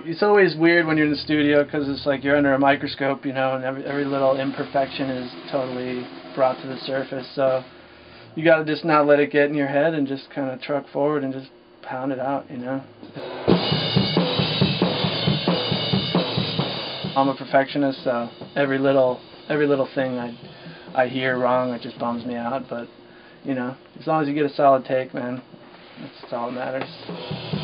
it's always weird when you're in the studio because it's like you're under a microscope, you know, and every little imperfection is totally brought to the surface. So you got to just not let it get in your head and just kind of truck forward and just pound it out, you know. I'm a perfectionist, so every little thing I hear wrong, it just bums me out. But you know, as long as you get a solid take, man, that's all that matters.